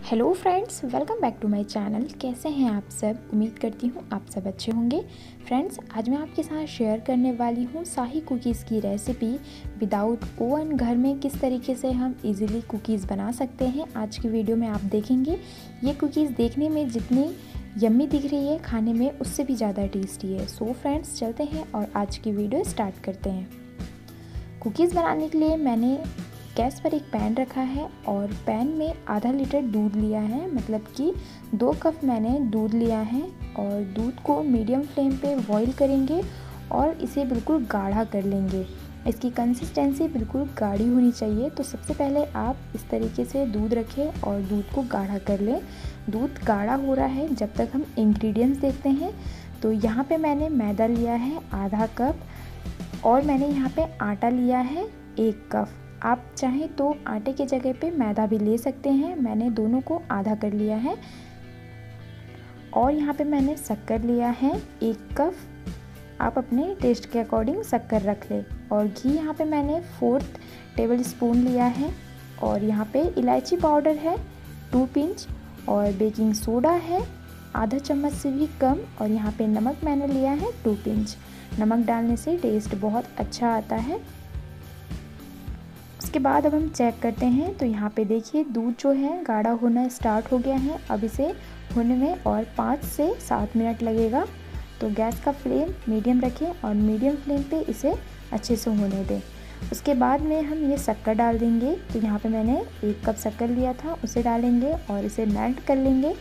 Hello friends, welcome back to my channel. कैसे हैं आप सब? उम्मीद करती हूँ आप सब अच्छे होंगे। फ्रेंड्स, आज मैं आपके साथ शेयर करने वाली हूँ शाही कुकीज़ की रेसिपी विदाउट ओवन। घर में किस तरीके से हम इजीली कुकीज़ बना सकते हैं, आज की वीडियो में आप देखेंगे। ये कुकीज़ देखने में जितनी यम्मी दिख रही है, खाने में उससे भी ज़्यादा टेस्टी है। सो फ्रेंड्स, चलते हैं और आज की वीडियो स्टार्ट करते हैं। कुकीज़ बनाने के लिए मैंने गैस पर एक पैन रखा है और पैन में आधा लीटर दूध लिया है, मतलब कि 2 कप मैंने दूध लिया है। और दूध को मीडियम फ्लेम पे बॉईल करेंगे और इसे बिल्कुल गाढ़ा कर लेंगे। इसकी कंसिस्टेंसी बिल्कुल गाढ़ी होनी चाहिए। तो सबसे पहले आप इस तरीके से दूध रखें और दूध को गाढ़ा कर लें। दूध गाढ़ा हो रहा है जब तक हम इंग्रेडिएंट्स देखते हैं। तो यहाँ पे मैंने मैदा लिया है आधा कप और मैंने यहाँ पे आटा लिया है 1 कप। आप चाहें तो आटे की जगह पे मैदा भी ले सकते हैं। मैंने दोनों को आधा कर लिया है। और यहाँ पे मैंने शक्कर लिया है 1 कप। आप अपने टेस्ट के अकॉर्डिंग शक्कर रख लें। और घी यहाँ पे मैंने 4 टेबल स्पून लिया है। और यहाँ पे इलायची पाउडर है 2 पिंच और बेकिंग सोडा है आधा चम्मच से भी कम। और यहाँ पे नमक मैंने लिया है 2 पिंच। नमक डालने से टेस्ट बहुत अच्छा आता है। उसके बाद अब हम चेक करते हैं। तो यहाँ पे देखिए दूध जो है गाढ़ा होना स्टार्ट हो गया है। अब इसे होने में और 5 से 7 मिनट लगेगा। तो गैस का फ्लेम मीडियम रखें और मीडियम फ्लेम पे इसे अच्छे से होने दें। उसके बाद में हम ये शक्कर डाल देंगे। तो यहाँ पे मैंने 1 कप शक्कर लिया था, उसे डालेंगे और इसे मेल्ट कर लेंगे।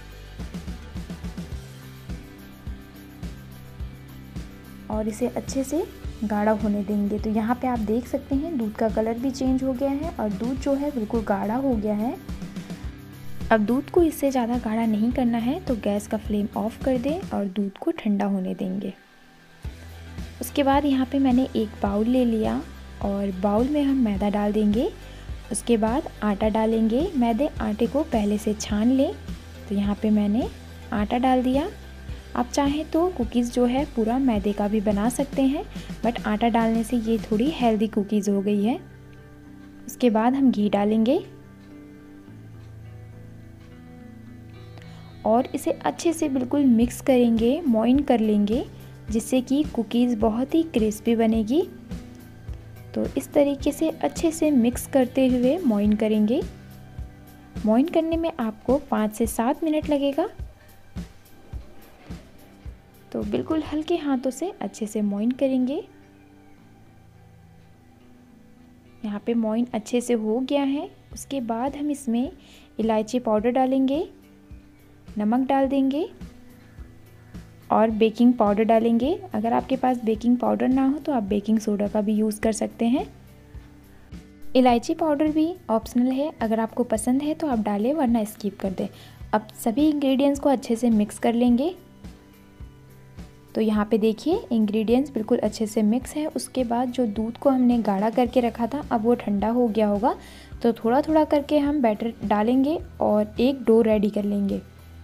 और इसे अच्छे से गाढ़ा होने देंगे। तो यहाँ पे आप देख सकते हैं दूध का कलर भी चेंज हो गया है और दूध जो है बिल्कुल गाढ़ा हो गया है। अब दूध को इससे ज़्यादा गाढ़ा नहीं करना है, तो गैस का फ्लेम ऑफ कर दें और दूध को ठंडा होने देंगे। उसके बाद यहाँ पे मैंने एक बाउल ले लिया और बाउल में हम मैदा डाल देंगे। उसके बाद आटा डालेंगे। आटे को पहले से छान लें। तो यहाँ पे मैंने आटा डाल दिया। आप चाहें तो कुकीज़ जो है पूरा मैदे का भी बना सकते हैं, बट आटा डालने से ये थोड़ी हेल्दी कुकीज़ हो गई है। उसके बाद हम घी डालेंगे और इसे अच्छे से बिल्कुल मिक्स करेंगे, मोइन कर लेंगे, जिससे कि कुकीज़ बहुत ही क्रिस्पी बनेगी। तो इस तरीके से अच्छे से मिक्स करते हुए मोइन करेंगे। मोइन करने में आपको 5 से 7 मिनट लगेगा। तो बिल्कुल हल्के हाथों से अच्छे से मोइन करेंगे। यहाँ पे मोइन अच्छे से हो गया है। उसके बाद हम इसमें इलायची पाउडर डालेंगे, नमक डाल देंगे और बेकिंग पाउडर डालेंगे। अगर आपके पास बेकिंग पाउडर ना हो तो आप बेकिंग सोडा का भी यूज़ कर सकते हैं। इलायची पाउडर भी ऑप्शनल है, अगर आपको पसंद है तो आप डालें, वरना स्किप कर दें। अब सभी इंग्रेडिएंट्स को अच्छे से मिक्स कर लेंगे। तो यहाँ पे देखिए इंग्रेडिएंट्स बिल्कुल अच्छे से मिक्स है। उसके बाद जो दूध को हमने गाढ़ा करके रखा था, अब वो ठंडा हो गया होगा। तो थोड़ा थोड़ा करके हम बैटर डालेंगे और एक डो रेडी कर लेंगे।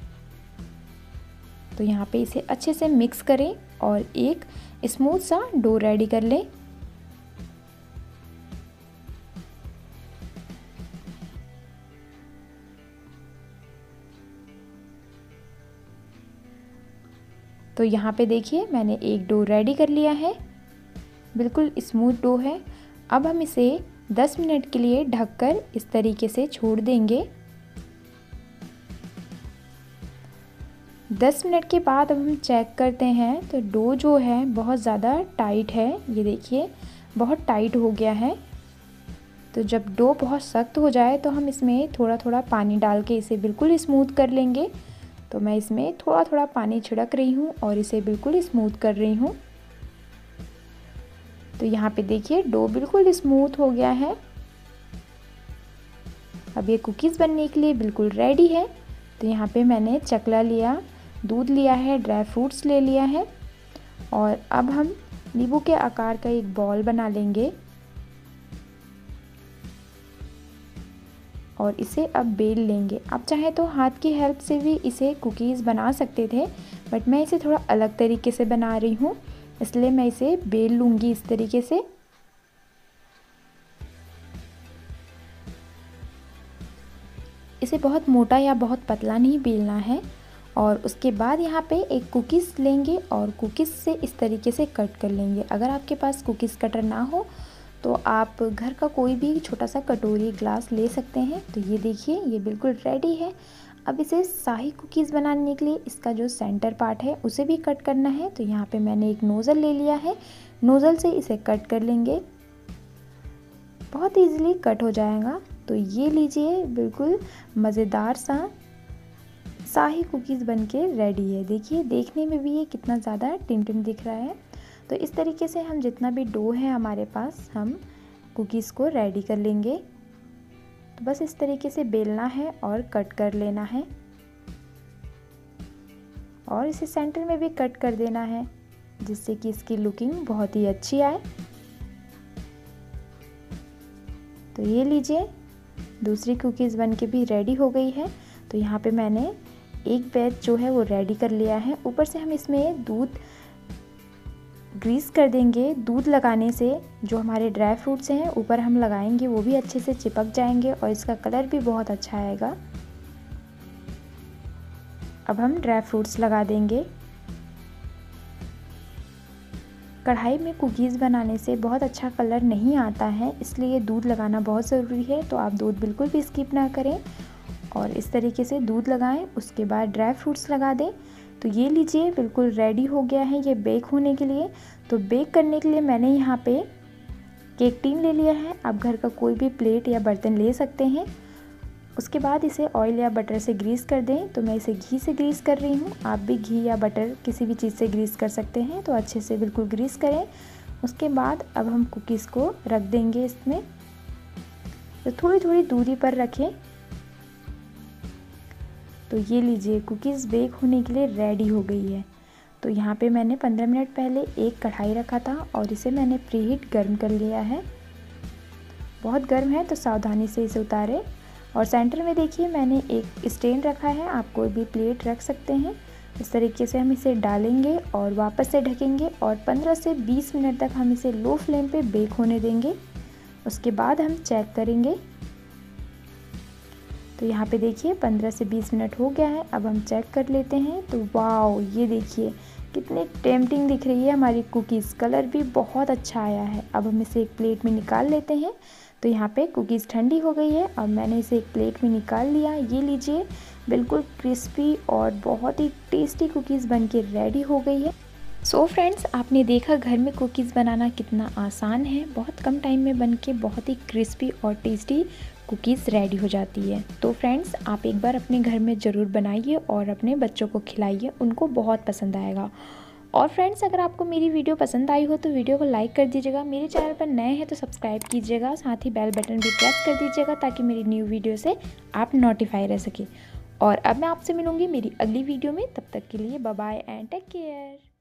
तो यहाँ पे इसे अच्छे से मिक्स करें और एक स्मूथ सा डो रेडी कर लें। तो यहाँ पे देखिए मैंने एक डो रेडी कर लिया है, बिल्कुल स्मूथ डो है। अब हम इसे 10 मिनट के लिए ढककर इस तरीके से छोड़ देंगे। 10 मिनट के बाद अब हम चेक करते हैं। तो डो जो है बहुत ज़्यादा टाइट है, ये देखिए बहुत टाइट हो गया है। तो जब डो बहुत सख्त हो जाए तो हम इसमें थोड़ा थोड़ा पानी डाल के इसे बिल्कुल स्मूथ कर लेंगे। तो मैं इसमें थोड़ा थोड़ा पानी छिड़क रही हूँ और इसे बिल्कुल स्मूथ कर रही हूँ। तो यहाँ पे देखिए डो बिल्कुल स्मूथ हो गया है। अब ये कुकीज़ बनने के लिए बिल्कुल रेडी है। तो यहाँ पे मैंने चकला लिया, दूध लिया है, ड्राई फ्रूट्स ले लिया है और अब हम नींबू के आकार का एक बॉल बना लेंगे और इसे अब बेल लेंगे। आप चाहें तो हाथ की हेल्प से भी इसे कुकीज़ बना सकते थे, बट मैं इसे थोड़ा अलग तरीके से बना रही हूँ, इसलिए मैं इसे बेल लूँगी इस तरीके से। इसे बहुत मोटा या बहुत पतला नहीं बेलना है। और उसके बाद यहाँ पे एक कुकीज़ लेंगे और कुकीज़ से इस तरीके से कट कर लेंगे। अगर आपके पास कुकीज़ कटर ना हो तो आप घर का कोई भी छोटा सा कटोरी ग्लास ले सकते हैं। तो ये देखिए ये बिल्कुल रेडी है। अब इसे शाही कुकीज़ बनाने के लिए इसका जो सेंटर पार्ट है उसे भी कट करना है। तो यहाँ पे मैंने एक नोज़ल ले लिया है, नोज़ल से इसे कट कर लेंगे, बहुत इजीली कट हो जाएगा। तो ये लीजिए बिल्कुल मज़ेदार सा शाही कुकीज़ बनके रेडी है। देखिए देखने में भी ये कितना ज़्यादा टिमटिम दिख रहा है। तो इस तरीके से हम जितना भी डो है हमारे पास हम कुकीज़ को रेडी कर लेंगे। तो बस इस तरीके से बेलना है और कट कर लेना है और इसे सेंटर में भी कट कर देना है जिससे कि इसकी लुकिंग बहुत ही अच्छी आए। तो ये लीजिए दूसरी कुकीज़ बनके भी रेडी हो गई है। तो यहाँ पे मैंने एक बैच जो है वो रेडी कर लिया है। ऊपर से हम इसमें दूध ग्रीस कर देंगे। दूध लगाने से जो हमारे ड्राई फ्रूट्स हैं ऊपर हम लगाएंगे वो भी अच्छे से चिपक जाएंगे और इसका कलर भी बहुत अच्छा आएगा। अब हम ड्राई फ्रूट्स लगा देंगे। कढ़ाई में कुकीज़ बनाने से बहुत अच्छा कलर नहीं आता है, इसलिए दूध लगाना बहुत ज़रूरी है। तो आप दूध बिल्कुल भी स्किप ना करें और इस तरीके से दूध लगाएं, उसके बाद ड्राई फ्रूट्स लगा दें। तो ये लीजिए बिल्कुल रेडी हो गया है ये बेक होने के लिए। तो बेक करने के लिए मैंने यहाँ पे केक टिन ले लिया है। आप घर का कोई भी प्लेट या बर्तन ले सकते हैं। उसके बाद इसे ऑयल या बटर से ग्रीस कर दें। तो मैं इसे घी से ग्रीस कर रही हूँ, आप भी घी या बटर किसी भी चीज़ से ग्रीस कर सकते हैं। तो अच्छे से बिल्कुल ग्रीस करें। उसके बाद अब हम कुकीज़ को रख देंगे इसमें। तो थोड़ी थोड़ी दूरी पर रखें। तो ये लीजिए कुकीज़ बेक होने के लिए रेडी हो गई है। तो यहाँ पे मैंने 15 मिनट पहले एक कढ़ाई रखा था और इसे मैंने प्रीहीट गर्म कर लिया है। बहुत गर्म है तो सावधानी से इसे उतारें। और सेंटर में देखिए मैंने एक स्टैंड रखा है, आप कोई भी प्लेट रख सकते हैं। इस तरीके से हम इसे डालेंगे और वापस से ढकेंगे और 15 से 20 मिनट तक हम इसे लो फ्लेम पे बेक होने देंगे। उसके बाद हम चेक करेंगे। तो यहाँ पे देखिए 15 से 20 मिनट हो गया है। अब हम चेक कर लेते हैं। तो वाओ ये देखिए कितनी टेम्पटिंग दिख रही है हमारी कुकीज़, कलर भी बहुत अच्छा आया है। अब हम इसे एक प्लेट में निकाल लेते हैं। तो यहाँ पे कुकीज़ ठंडी हो गई है। अब मैंने इसे एक प्लेट में निकाल लिया। ये लीजिए बिल्कुल क्रिस्पी और बहुत ही टेस्टी कुकीज़ बनके रेडी हो गई है। सो फ्रेंड्स आपने देखा घर में कुकीज़ बनाना कितना आसान है। बहुत कम टाइम में बनके बहुत ही क्रिस्पी और टेस्टी कुकीज़ रेडी हो जाती है। तो फ्रेंड्स आप एक बार अपने घर में ज़रूर बनाइए और अपने बच्चों को खिलाइए, उनको बहुत पसंद आएगा। और फ्रेंड्स अगर आपको मेरी वीडियो पसंद आई हो तो वीडियो को लाइक कर दीजिएगा। मेरे चैनल पर नए हैं तो सब्सक्राइब कीजिएगा, साथ ही बेल बटन भी प्रेस कर दीजिएगा ताकि मेरी न्यू वीडियो से आप नोटिफाई रह सके। और अब मैं आपसे मिलूँगी मेरी अगली वीडियो में। तब तक के लिए bye bye and take care.